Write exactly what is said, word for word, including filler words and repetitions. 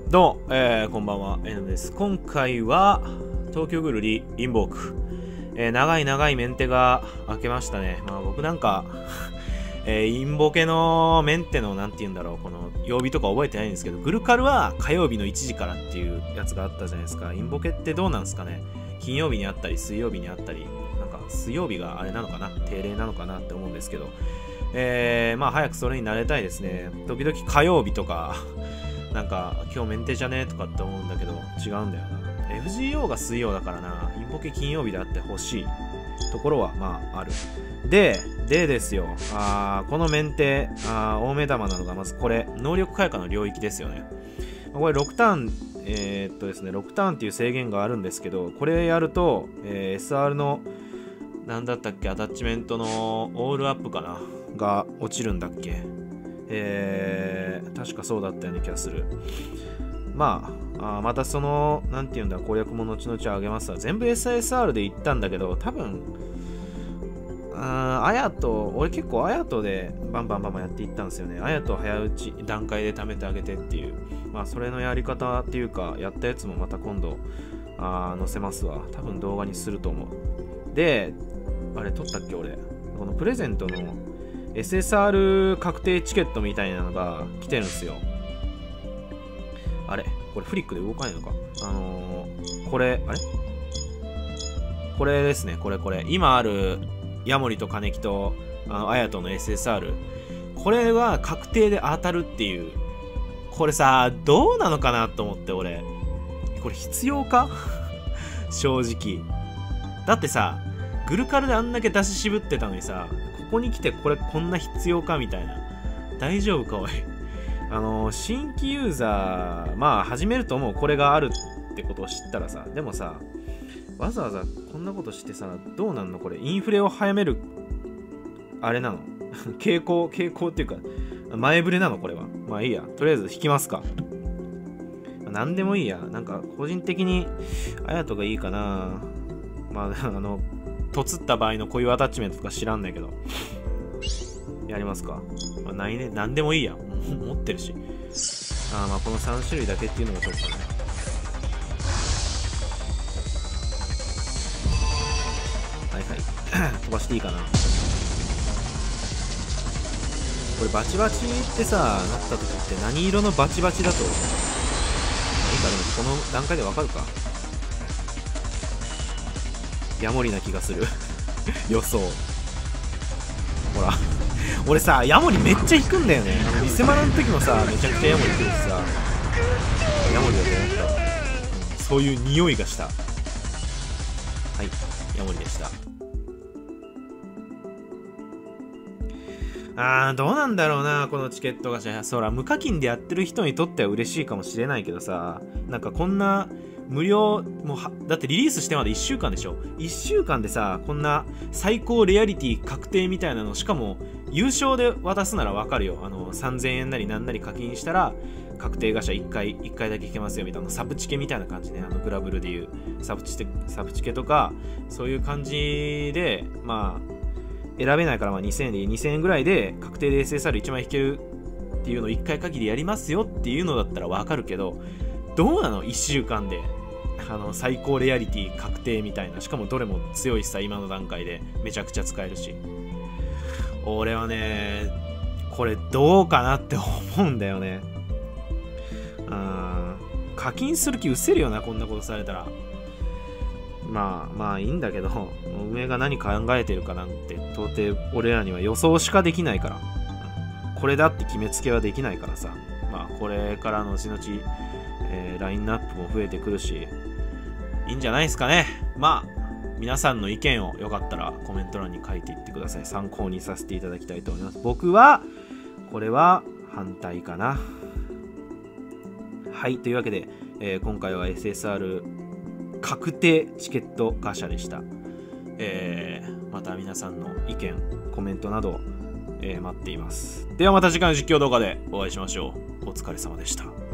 どうも、えー、こんばんは、エヌです。今回は、東京グルリインボーク。えー、長い長いメンテが明けましたね。まあ僕なんか、えー、インボケのメンテの、なんて言うんだろう、この曜日とか覚えてないんですけど、グルカルは火曜日のいちじからっていうやつがあったじゃないですか。インボケってどうなんですかね。金曜日にあったり、水曜日にあったり、なんか水曜日があれなのかな、定例なのかなって思うんですけど、えー、まあ早くそれに慣れたいですね。時々火曜日とか、なんか今日メンテじゃねとかって思うんだけど違うんだよな。 エフジーオー が水曜だからな。インボケ金曜日であってほしいところはまあある。ででですよ、あーこのメンテあー大目玉なのがまずこれ能力開花の領域ですよね。これろくターンえー、っとですねろくターンっていう制限があるんですけど、これやると、えー、エスアール のなんだったっけアタッチメントのオールアップかなが落ちるんだっけ。えー、確かそうだったような気がする。まあ、あまたその、なんていうんだ、攻略も後々あげますわ。全部 エスエスアール で行ったんだけど、多分、ああやと、俺結構あやとでバンバンバンバンやっていったんですよね。あやと早打ち段階で貯めてあげてっていう。まあ、それのやり方っていうか、やったやつもまた今度、あ載せますわ。多分動画にすると思う。で、あれ、取ったっけ俺。このプレゼントの、エスエスアール 確定チケットみたいなのが来てるんですよ。あれこれフリックで動かないのか。あのー、これ、あれこれですね、これこれ。今あるヤモリと金木とあのアヤトの エスエスアール。これは確定で当たるっていう。これさ、どうなのかなと思って俺。これ必要か正直。だってさ、グルカルであんだけ出し渋ってたのにさ、ここに来てこれこんな必要かみたいな。大丈夫かおい。あの新規ユーザーまあ始めると思う。これがあるってことを知ったらさ。でもさ、わざわざこんなことしてさ、どうなんのこれ。インフレを早めるあれなの傾向傾向っていうか前触れなのこれは。まあいいや、とりあえず引きますか。なんでもいいや。なんか個人的にあやとがいいかな。まああのとつった場合のこういうアタッチメントとか知らんないけど。やりますか。まあ、ないね。なんでもいいや。持ってるし。あまあこのさん種類だけっていうのがちょっとね。はいはい。飛ばしていいかな。これバチバチってさ、なった時って何色のバチバチだといいか。でもこの段階でわかるか。ヤモリな気がする。予想。ほら。俺さ、ヤモリめっちゃ引くんだよね。あのリセマラの時もさ、めちゃくちゃヤモリ来るしさ。ヤモリだと思った。うん、そういう匂いがした。はい、ヤモリでした。あー、どうなんだろうな、このチケットが。そら、無課金でやってる人にとっては嬉しいかもしれないけどさ、なんかこんな、無料もうはだってリリースしてまでいっしゅうかんでしょ。いっしゅうかんでさ、こんな最高レアリティ確定みたいなの、しかも優勝で渡すならわかるよ。あのさんぜんえんなりなんなり課金したら確定ガシャいっかいいっかいだけ引けますよみたいな、サブチケみたいな感じね。あのグラブルでいうサブチケサブチケとかそういう感じで、まあ選べないからまあにせんえんでいい、にせんえんぐらいで確定で エスエスアールいち 枚引けるっていうのをいっかい限りやりますよっていうのだったらわかるけど、どうなのいっしゅうかんであの最高レアリティ確定みたいな。しかもどれも強いしさ、今の段階でめちゃくちゃ使えるし。俺はねこれどうかなって思うんだよね。あ課金する気失せるよな、こんなことされたら。まあまあいいんだけど、運営が何考えてるかなんて到底俺らには予想しかできないから、これだって決めつけはできないからさ。まあこれからの後々、えー、ラインナップも増えてくるし、いいんじゃないですかね。まあ皆さんの意見をよかったらコメント欄に書いていってください。参考にさせていただきたいと思います。僕はこれは反対かな。はい、というわけで、えー、今回は エスエスアール 確定チケットガシャでした。えー、また皆さんの意見コメントなど、えー、待っています。ではまた次回の実況動画でお会いしましょう。お疲れ様でした。